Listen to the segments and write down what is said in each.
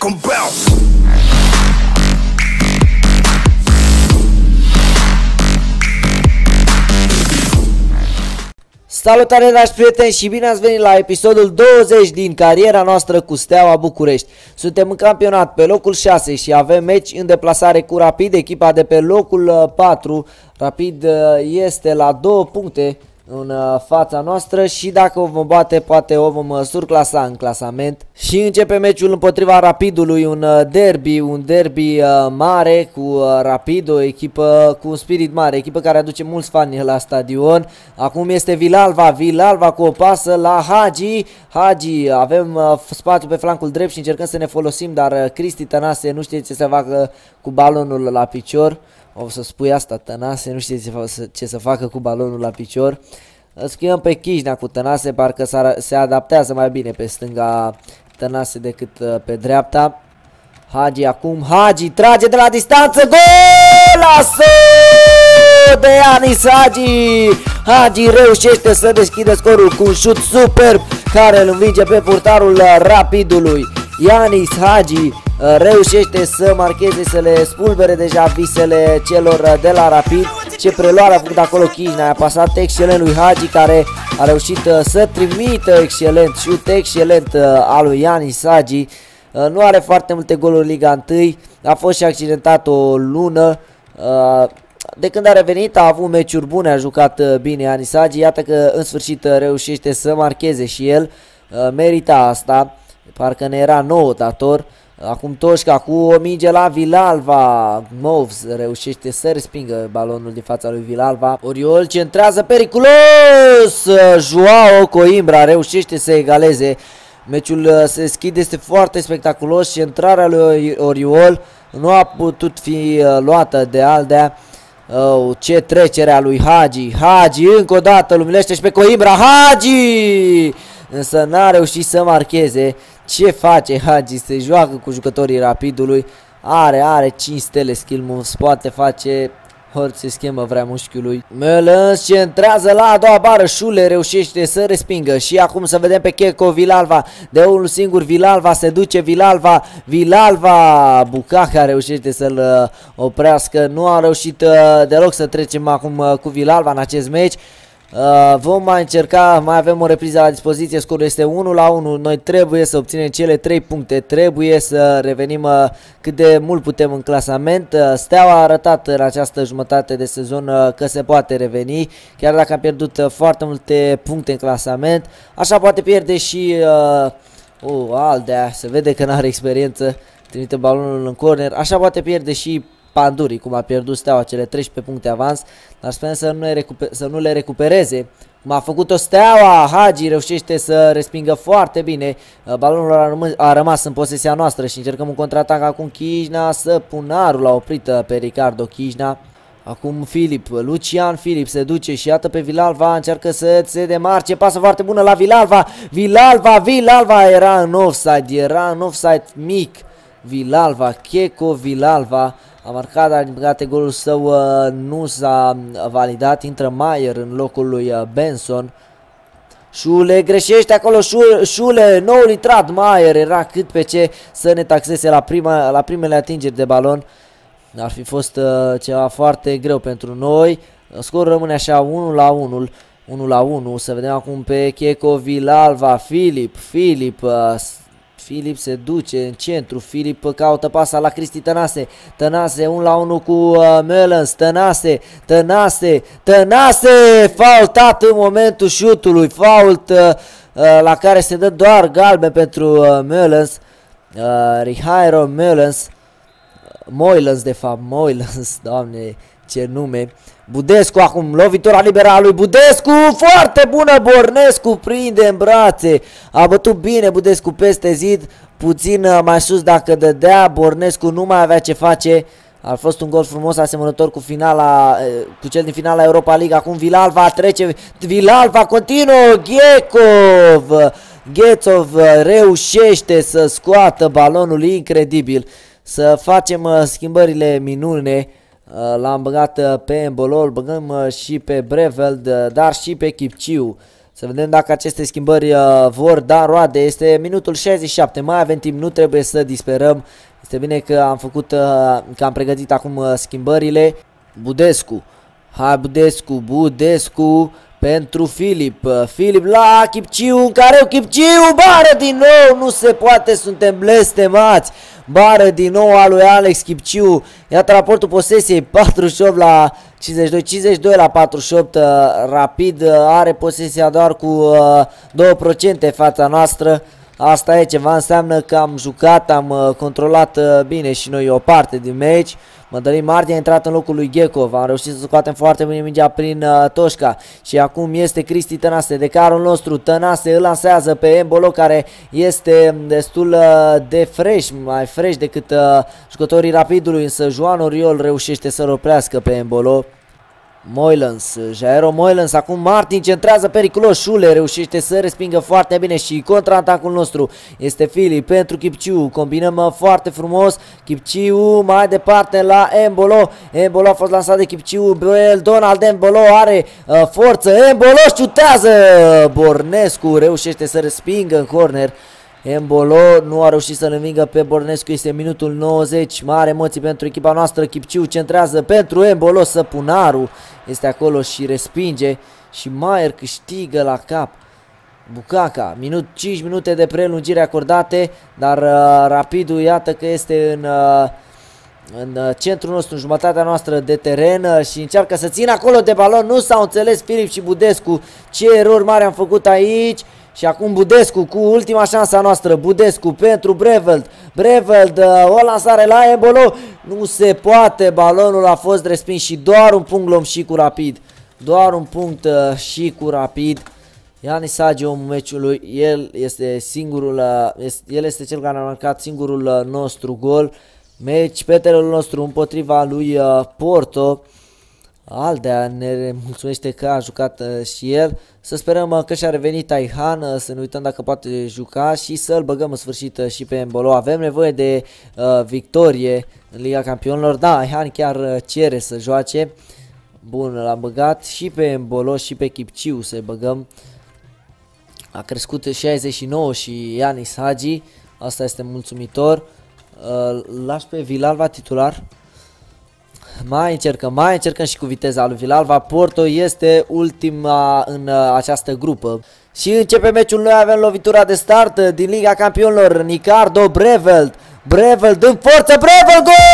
make 'em bounce. Salutare, dragi prieteni, și bine ați venit la episodul 20 din cariera noastră cu Steaua București. Suntem în campionat pe locul 6 și avem meci în deplasare cu Rapid, echipa de pe locul 4. Rapid este la 2 puncte în fața noastră și dacă o vom bate, poate o vom surclasa în clasament. Și începe meciul împotriva Rapidului, un derby mare cu Rapid, o echipă cu un spirit mare, echipă care aduce mulți fani la stadion. Acum este Vilalva cu o pasă la Hagi, avem spațiu pe flancul drept și încercăm să ne folosim, dar Cristi Tănase nu știe ce să facă cu balonul la picior. O să spui asta, Tănase nu știe ce să facă cu balonul la picior. Schimbăm pe Kijna cu Tănase, parcă se adaptează mai bine pe stânga Tănase decât pe dreapta. Hagi trage de la distanță, golazo de Yanis Hagi reușește să deschidă scorul cu un șut superb care îl învinge pe portarul Rapidului. Yanis Hagi reușește să marcheze, să le spulbere deja visele celor de la Rapid. Ce preluare a făcut acolo Kijna, a pasat excelent lui Hagi, care a reușit să trimită excelent, șut excelent al lui Yanis Hagi. Nu are foarte multe goluri Liga 1, a fost și accidentat o lună. De când a revenit a avut meciuri bune, a jucat bine Yanis Hagi, iată că în sfârșit reușește să marcheze și el, merita asta, parcă ne era nouă dator. Acum Toșca cu o minge la Vilalva, Moves reușește să respingă balonul din fața lui Vilalva. Oriol centrează periculos, Joao Coimbra reușește să egaleze. Meciul se deschide, este foarte spectaculos, centrarea lui Oriol nu a putut fi luată de Aldea. Ce trecere a lui Hagi încă o dată luminește și pe Coimbra, Hagi! Însă n-a reușit să marcheze. Ce face Hagi? Se joacă cu jucătorii Rapidului. Are 5 stele skill moves, poate face orice schemă vrea mușchiului. Mölens centrează la a doua bară, Șule reușește să respingă. Și acum să vedem pe Checo Vilalva, de unul singur Vilalva, se duce Vilalva, Bucaca reușește să-l oprească. Nu a reușit deloc să trecem acum cu Vilalva în acest meci. Vom mai încerca, mai avem o repriză la dispoziție, scorul este 1-1, noi trebuie să obținem cele 3 puncte, trebuie să revenim cât de mult putem în clasament. Steaua a arătat în această jumătate de sezon că se poate reveni, chiar dacă a pierdut foarte multe puncte în clasament, așa poate pierde și Aldea, se vede că nu are experiență, trimite balonul în corner, așa poate pierde și Panduri, cum a pierdut Steaua cele 13 puncte avans, dar sperăm să nu le recupereze, cum a făcut-o Steaua. Hagi reușește să respingă foarte bine, balonul a rămas în posesia noastră și încercăm un contraatac acum. Kijna, Săpunarul l-a oprit pe Ricardo Kijna. Acum Lucian Filip se duce și iată pe Vilalva, încearcă să se demarce, pasă foarte bună la Vilalva, era în offside mic. Checo Vilalva a marcat, dar din păcate golul său nu s-a validat. Intră Maier în locul lui Benson. Șule greșește acolo, Șule, noul intrat, Maier era cât pe ce să ne taxeze la primele atingeri de balon. Ar fi fost ceva foarte greu pentru noi. Scorul rămâne așa 1-1, să vedem acum pe Checo Vilalva, Filip se duce în centru, Filip caută pasa la Cristi Tănase 1-1 cu Mölens, Tănase, faultat în momentul șutului, fault la care se dă doar galben pentru Mölens, Rihairo Moilens, doamne, ce nume. Budescu acum, lovitura liberă a lui Budescu, foarte bună, Bornescu prinde în brațe, a bătut bine Budescu peste zid, puțin mai sus dacă dădea, Bornescu nu mai avea ce face. A fost un gol frumos, asemănător cu cel din finala Europa League. Acum Vilalva continuă, Ghețov reușește să scoată balonul, incredibil, să facem schimbările minune. L-am băgat pe Embolol, băgăm și pe Breveld, dar și pe Chipciu. Să vedem dacă aceste schimbări vor da roade. Este minutul 67, mai avem timp, nu trebuie să disperăm. Este bine că am făcut, că am pregătit acum schimbările. Budescu, hai Budescu pentru Filip. Filip la Chipciu, în care Chipciu, bară din nou, nu se poate, suntem blestemați. Bară din nou a lui Alex Chipciu. Iată raportul posesiei, 48 la 52, 52 la 48. Rapid are posesia doar cu 2% fața noastră. Asta e ceva, înseamnă că am jucat, am controlat bine și noi o parte din meci. Mădălin Martin a intrat în locul lui Ghecov. Am reușit să scoatem foarte bine mingea prin Toșca. Și acum este Cristi Tănase, decarul nostru. Tănase îl lansează pe Embolo, care este destul de fresh, mai fresh decât jucătorii Rapidului. Însă Joan Oriol reușește să-l oprească pe Embolo. Moilens, Jairo Moilens, acum Martin centrează periculos, Șule reușește să respingă foarte bine și contraatacul nostru este Filip pentru Chipciu, combinăm foarte frumos, Chipciu mai departe la Embolo, Embolo a fost lansat de Chipciu, Donald Embolo are forță, Embolo șutează, Bornescu reușește să respingă în corner. Embolo nu a reușit să-l învingă pe Bornescu, este minutul 90, mare emoții pentru echipa noastră, Chipciu centrează pentru Embolo, Săpunaru este acolo și respinge și Maier câștigă la cap. Bucaca, 5 minute de prelungire acordate, dar Rapidul iată că este în centrul nostru, în jumătatea noastră de teren și încearcă să țină acolo de balon, nu s-au înțeles Filip și Budescu, ce erori mari am făcut aici. Și acum Budescu cu ultima șansă a noastră, Budescu pentru Breveld, Breveld, o lansare la Embolo, nu se poate, balonul a fost respins și doar un punct luăm și cu Rapid, doar un punct și cu Rapid. Ianis Hagi, omul meciului, el este singurul, el este cel care a marcat singurul nostru gol, meci pe terenul nostru împotriva lui Porto. Aldea ne mulțumește că a jucat și el. Să sperăm că și-a revenit Aihan, să ne uităm dacă poate juca și să-l băgăm în sfârșit și pe Embolo. Avem nevoie de victorie în Liga Campionilor. Da, Aihan chiar cere să joace. Bun, l-am băgat și pe Embolo și pe Chipciu să-i băgăm. A crescut 69 și Ianis Hagi. Asta este mulțumitor. Lași pe Vilalva titular. Mai încercăm și cu viteza lui Vilalva. Porto este ultima în această grupă. Și începe meciul, noi avem lovitura de start din Liga Campionilor. Nicardo Breveld, Breveld în forță, Breveld, gol!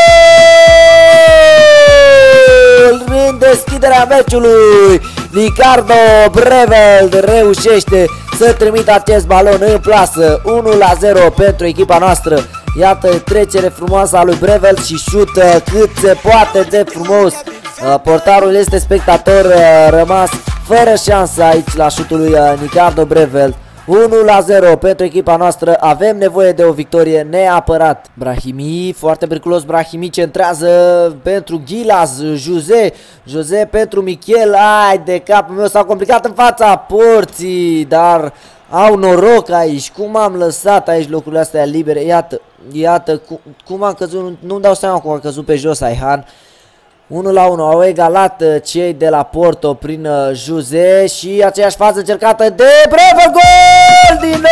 În deschiderea meciului, Nicardo Breveld reușește să trimită acest balon în plasă. 1-0 pentru echipa noastră. Iată trecere frumoasă a lui Breveld și șut cât se poate de frumos. Portarul este spectator rămas fără șansă aici la șutul lui Nicardo Breveld. 1-0 pentru echipa noastră, avem nevoie de o victorie neapărat. Brahimi, foarte periculos, Brahimi centrează pentru Ghilas, Jose pentru Michel, ai de capul meu, s-a complicat în fața porții, dar au noroc aici, cum am lăsat aici locurile astea libere, iată cum am căzut, nu-mi dau seama cum am căzut pe jos Aihan. 1-1, au egalat cei de la Porto prin Jose și aceeași fază încercată de Breveld, gol din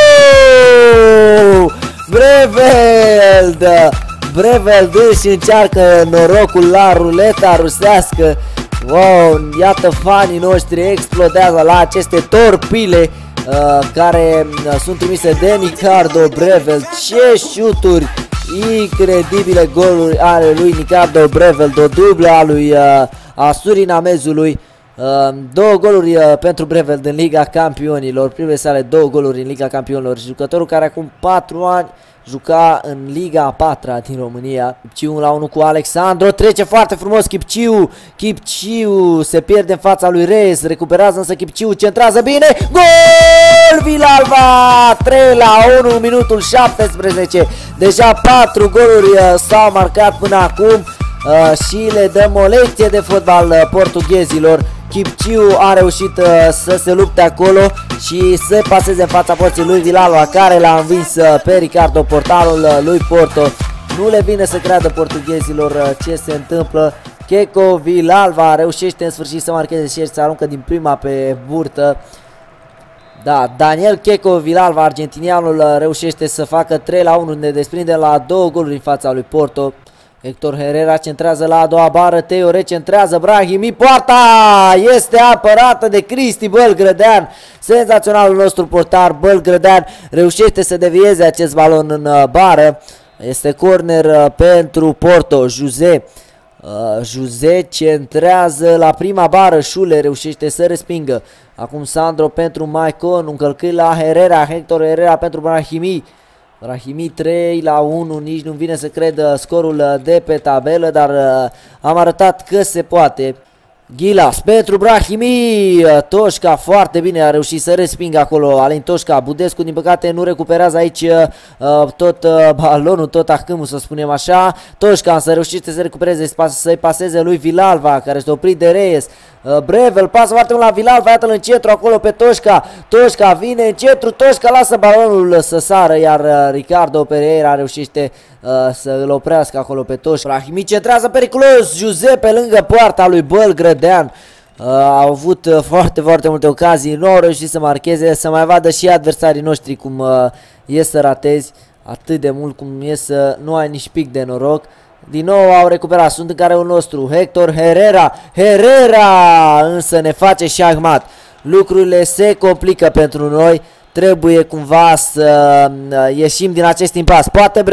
nou! Breveld își încearcă norocul la ruleta rusească. Wow, iată fanii noștri explodează la aceste torpile care sunt trimise de Nicardo Breveld. Ce șuturi! Incredibile goluri ale lui Nicardo Breveld, o dublă a lui surinamezului. Două goluri pentru Breveld în Liga Campionilor, primele sale două goluri în Liga Campionilor. Jucătorul care acum 4 ani juca în Liga a 4-a din România. Chipciu 1-1 cu Alexandru, trece foarte frumos Chipciu se pierde în fața lui Reyes, recuperează însă Chipciu, centrează bine, gol! Vilalva, 3-1, minutul 17, deja 4 goluri s-au marcat până acum și le dăm o lecție de fotbal portughezilor. Chipciu a reușit să se lupte acolo și să paseze în fața porții lui Vilalva, care l-a învins pe Ricardo, portarul lui Porto. Nu le vine să creadă portughezilor ce se întâmplă. Keco Vilalva reușește în sfârșit să marcheze și să aruncă din prima pe burtă. Da, Daniel Checo Villalba, argentinianul, reușește să facă 3-1, ne desprinde la 2 goluri în fața lui Porto. Hector Herrera centrează la a doua bară, Teo recentrează, Brahimi, poarta este apărată de Cristi Bălgrădean. Senzaționalul nostru portar Bălgrădean reușește să devieze acest balon în bară. Este corner pentru Porto. Jose centrează la prima bară, Șule reușește să respingă. Acum Sandro pentru Maicon, un călcâi la Herrera, Hector Herrera pentru Brahimi. Brahimi 3-1, nici nu vine să cred scorul de pe tabelă, dar am arătat că se poate. Ghilas pentru Brahimi, Toșca foarte bine a reușit să respingă acolo Alin Toșca. Budescu din păcate nu recuperează aici tot balonul, tot acâmul, să spunem așa. Toșca însă reușește să recupereze, să-i paseze lui Villalba, care este oprit de Reyes. Brevel pasă foarte mult la Villalba, iată-l în centru acolo pe Toșca. Toșca vine în centru, Toșca lasă balonul să sară, iar Ricardo Pereira reușește să îl oprească acolo pe Toșca. Brahimi centrează periculos, Jose pe lângă poarta lui Bălgrădean. Au avut foarte multe ocazii, nu au reușit să marcheze, să mai vadă și adversarii noștri cum e să ratezi atât de mult, cum e să nu ai nici pic de noroc. Din nou au recuperat, sunt în careul nostru, Hector Herrera, însă ne face șahmat. Lucrurile se complică pentru noi, trebuie cumva să ieșim din acest impas. Poate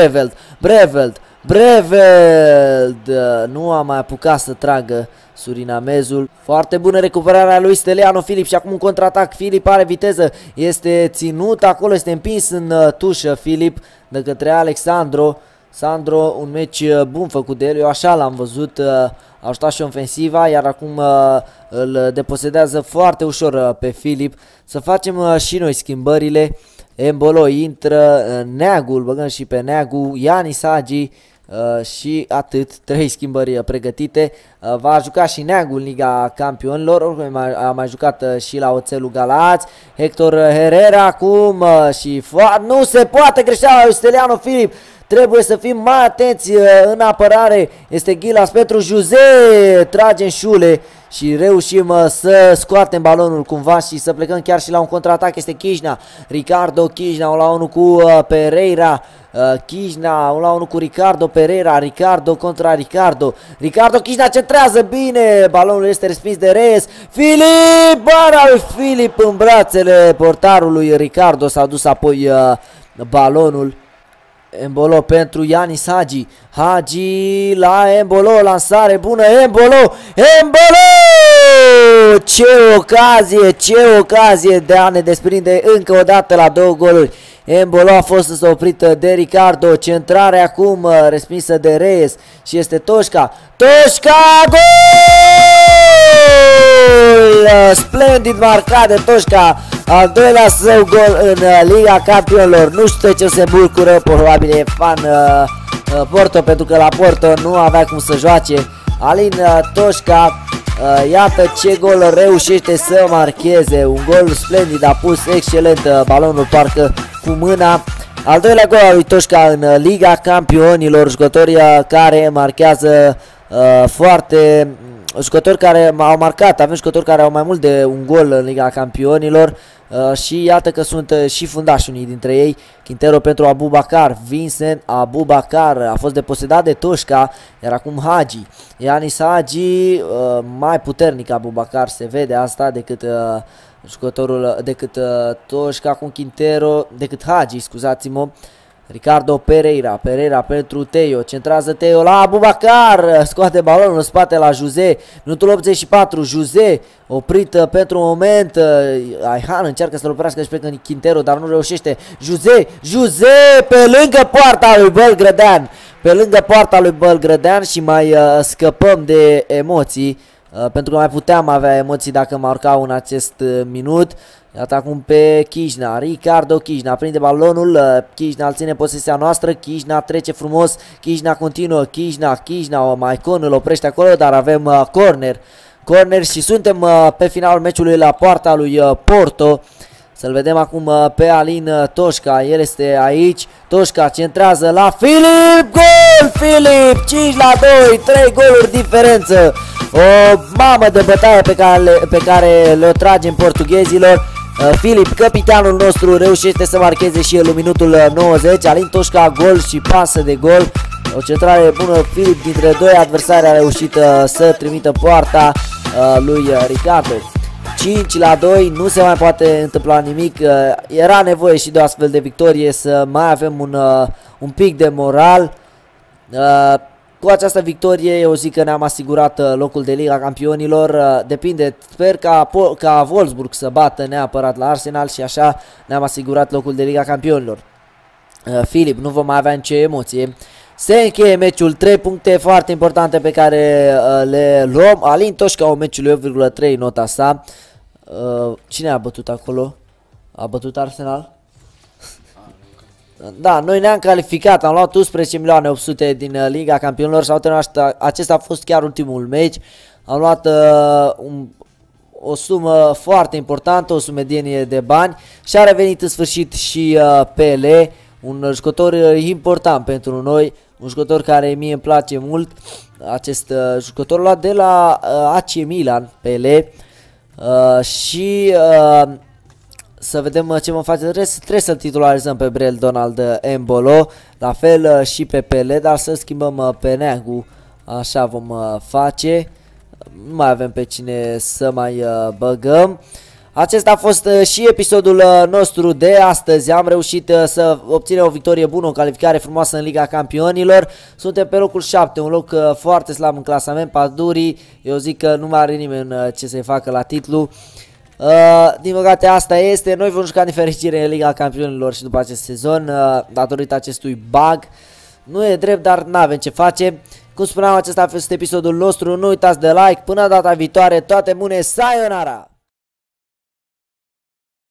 Breveld, nu a mai apucat să tragă surinamezul. Foarte bună recuperarea lui Steliano Filip și acum un contraatac. Filip are viteză, este ținut acolo, este împins în tușă Filip de către Alexandro. Sandro, un meci bun făcut de el, eu așa l-am văzut, a ajutat și ofensiva, iar acum îl deposedează foarte ușor pe Filip. Să facem și noi schimbările. Embolo intră, Neagu, îl băgăm și pe Neagu, Ianis Hagi și atât, 3 schimbări pregătite. Va juca și Neagu în Liga Campionilor, a mai jucat și la Oțelul Galați. Hector Herrera acum și nu se poate, greșeala lui Steliano Filip. Trebuie să fim mai atenți în apărare. Este Ghilas pentru Jose, trage în Șule și reușim să scoatem balonul cumva și să plecăm chiar și la un contraatac. Este Chișna, Ricardo Chișna 1-1 cu Pereira. Chișna 1-1 cu Ricardo Pereira, Ricardo contra Ricardo. Ricardo Chișna centrează bine, balonul este respins de Reyes. Filip, bara lui Filip în brațele portarului Ricardo, s-a dus apoi balonul. Embolo pentru Ianis Hagi, Hagi la Embolo, lansare bună, Embolo, ce ocazie de a ne desprinde încă o dată la 2 goluri. Embolo a fost oprită de Ricardo, centrare acum respinsă de Reyes și este Toșca, gol! Splendid marcat de Toșca, al doilea său gol în Liga Campionilor. Nu știu ce se bucură, probabil e fan Porto, pentru că la Porto nu avea cum să joace. Alin Toșca, iată ce gol reușește să marcheze, un gol splendid, a pus excelent balonul parcă cu mâna. Al doilea gol al lui Toșca în Liga Campionilor, jucători care marchează jucători care au marcat, avem jucători care au mai mult de un gol în Liga Campionilor și iată că sunt și fundași unii dintre ei. Quintero pentru Abubakar, Vincent Abubakar a fost deposedat de Toșca, iar acum Hagi, Ianis Hagi, mai puternic Abubakar, se vede asta decât Toșca, cu Quintero, decât Hagi, scuzați-mă. Ricardo Pereira pentru Teo, centrează Teo la Abubakar, scoate balonul în spate la Jose, minutul 84, Jose oprit pentru un moment, Aihan încearcă să-l oprească și plecă Quintero, dar nu reușește. Jose pe lângă poarta lui Bălgrădean, și mai scăpăm de emoții, pentru că mai puteam avea emoții dacă marcau în acest minut. Iată acum pe Chișna, Ricardo Chișna prinde balonul, Chișna îl ține posesia noastră, Chișna trece frumos, Chișna continuă, Chișna, Maicon îl oprește acolo, dar avem corner și suntem pe finalul meciului la poarta lui Porto. Să-l vedem acum pe Alin Toșca, el este aici, Toșca centrează la Filip, gol Filip, 5-2, 3 goluri diferență. O mamă de bătaie pe care le tragem portughezilor. Filip, capitanul nostru, reușește să marcheze și el în minutul 90. Alin Toșca, gol și pasă de gol. O centrare bună, Filip dintre doi adversari a reușit să trimită poarta lui Ricardo. 5-2, nu se mai poate întâmpla nimic. Era nevoie și de o astfel de victorie să mai avem un pic de moral. Cu această victorie eu zic că ne-am asigurat locul de Liga Campionilor. Depinde, sper ca Wolfsburg să bată neapărat la Arsenal și așa ne-am asigurat locul de Liga Campionilor. Filip, nu vom mai avea nicio emoție. Se încheie meciul, 3 puncte foarte importante pe care le luăm. Alin Toșca, o meciului 8,3 nota sa. Cine a bătut acolo? A bătut Arsenal? Da, noi ne-am calificat, am luat 11.800.000 din Liga Campionilor și acesta a fost chiar ultimul meci. Am luat o sumă foarte importantă, o sumedenie de bani și a revenit în sfârșit și Pele, un jucător important pentru noi, un jucător care mie îmi place mult. Acest jucător luat de la AC Milan, Pele, și să vedem ce vom face. Trebuie să-l titularizăm pe Brel Donald Embolo, la fel și pe Pele, dar să schimbăm pe Neagu, așa vom face. Nu mai avem pe cine să mai băgăm. Acesta a fost și episodul nostru de astăzi. Am reușit să obținem o victorie bună, o calificare frumoasă în Liga Campionilor. Suntem pe locul 7, un loc foarte slab în clasament. Padurii, eu zic că nu mai are nimeni ce să-i facă la titlu. Din păcate asta este. Noi vom juca din fericire în Liga Campionilor și după acest sezon, datorită acestui bug. Nu e drept, dar n-avem ce face. Cum spuneam, acesta a fost episodul nostru. Nu uitați de like. Până data viitoare, toate bune, sayonara!